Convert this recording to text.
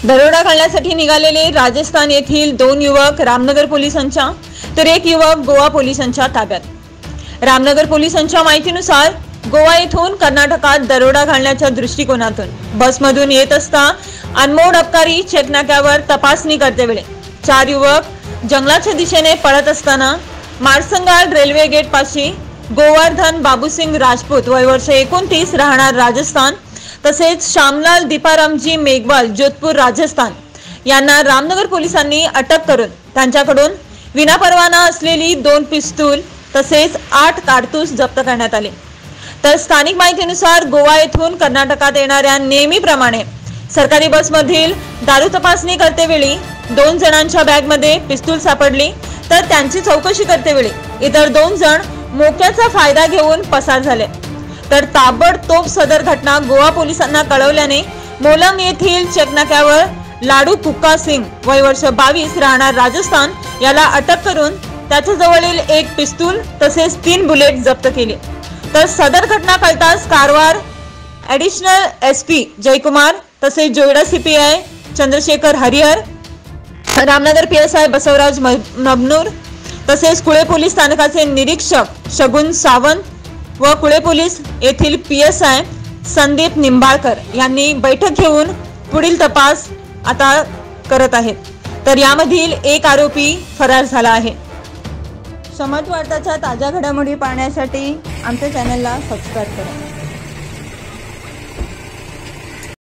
दरोडा घालण्यासाठी निघालेले राजस्थान येथील 2 युवक रामनगर पोलिसांच्या तर 1 युवक गोवा पोलिसांच्या ताब्यात। रामनगर पोलिसांच्या माहितीनुसार गोवा येथून कर्नाटकात दरोडा घालण्याच्या दृष्टिकोनातून बसमधून येत असता अनमोड अबकारी चेकनाक्यावर तपासणी करतेवेळी 4 युवक जंगलाच्या दिशेने पळत असताना मारसंगाल रेल्वे गेट पाशी गोवर्धन बाबूसिंग राजपूत वय वर्ष 29 राहणार राजस्थान तसेच श्यामलाल दीपारामजी मेघवाल जोधपूर राजस्थान यांना रामनगर पोलिसांनी अटक करून त्यांच्याकडून विनापरवाना असलेली 2 पिस्तूल तसेच 8 कारतूस जप्त करण्यात आले। तर स्थानिक माहितीनुसार गोवा येथून कर्नाटकात येणाऱ्या नेहमीप्रमाणे सरकारी बसमधील दारू तपासणी करतेवेळी 2 जणांच्या बॅगमध्ये पिस्तूल सापडली, तर त्यांची चौकशी करतेवेळी इतर 2 जण मोक्याचा फायदा घेऊन पसार झाले। तर ताबडतोब सदर घटना गोवा पोलिसांना कळवल्याने मोलंग येथील चेकनाक्यावर लाडू कुक्का सिंग वय वर्ष 22 राहणार राजस्थान याला अटक करून त्याच्या जवळील 1 पिस्तूल तसेच 3 बुलेट जप्त केले। तर सदर घटना कळताच कारवार ॲडिशनल एसपी जयकुमार तसेच जोईडा सीपीआय चंद्रशेखर हरिहर, रामनगर पीएसआय बसवराज नबनूर तसेच कुळे पोलीस स्थानकाचे निरीक्षक शगुन सावंत व कुळे पोलीस येथील पीएसआय संदीप निंबाळकर यांनी बैठक घेऊन पुढील तपास आता करत आहेत। तर यामधील 1 आरोपी फरार झाला आहे। समाज वार्ताच्या ताज्या घडामोडी पाहण्यासाठी आमच्या चॅनलला सबस्क्राइब करा।